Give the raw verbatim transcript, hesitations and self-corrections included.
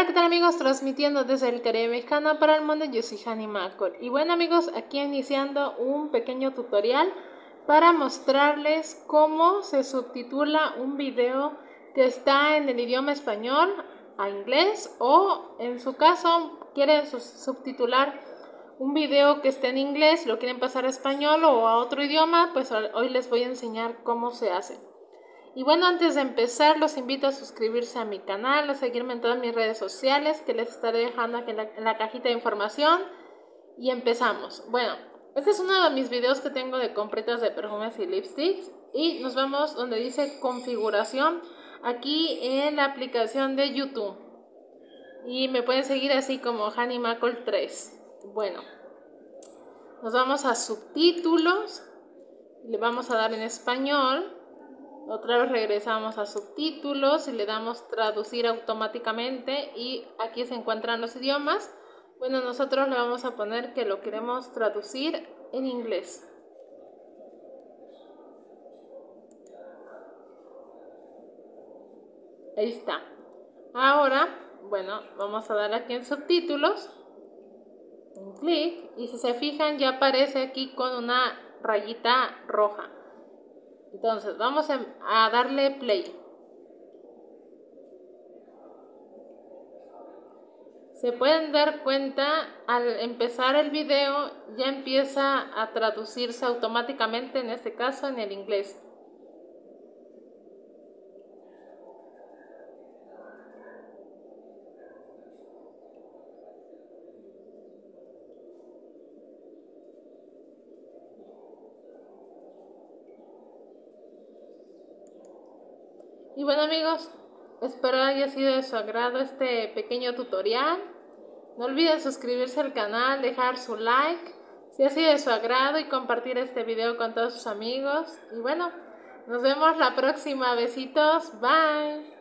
Hola, ¿qué tal amigos? Transmitiendo desde el Caribe mexicano para el mundo, yo soy Hani Macol. Y bueno amigos, aquí iniciando un pequeño tutorial para mostrarles cómo se subtitula un video que está en el idioma español a inglés, o en su caso quieren subtitular un video que esté en inglés, lo quieren pasar a español o a otro idioma. Pues hoy les voy a enseñar cómo se hace. Y bueno, antes de empezar, los invito a suscribirse a mi canal, a seguirme en todas mis redes sociales, que les estaré dejando aquí en la, en la cajita de información. Y empezamos. Bueno, este es uno de mis videos que tengo de compritas de perfumes y lipsticks. Y nos vamos donde dice configuración, aquí en la aplicación de YouTube. Y me pueden seguir así como Hani Macol tres. Bueno, nos vamos a subtítulos. Le vamos a dar en español. Otra vez regresamos a subtítulos y le damos traducir automáticamente, y aquí se encuentran los idiomas. Bueno, nosotros le vamos a poner que lo queremos traducir en inglés. Ahí está. Ahora, bueno, vamos a dar aquí en subtítulos, un clic, y si se fijan ya aparece aquí con una rayita roja. Entonces vamos a darle play. Se pueden dar cuenta, al empezar el video ya empieza a traducirse automáticamente, en este caso en el inglés. Y bueno amigos, espero haya sido de su agrado este pequeño tutorial. No olviden suscribirse al canal, dejar su like si ha sido de su agrado y compartir este video con todos sus amigos. Y bueno, nos vemos la próxima. Besitos, bye.